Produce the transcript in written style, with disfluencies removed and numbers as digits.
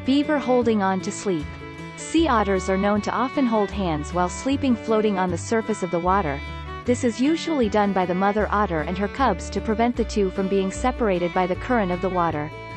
Beaver holding on to sleep. Sea otters are known to often hold hands while sleeping, floating on the surface of the water. This is usually done by the mother otter and her cubs to prevent the two from being separated by the current of the water.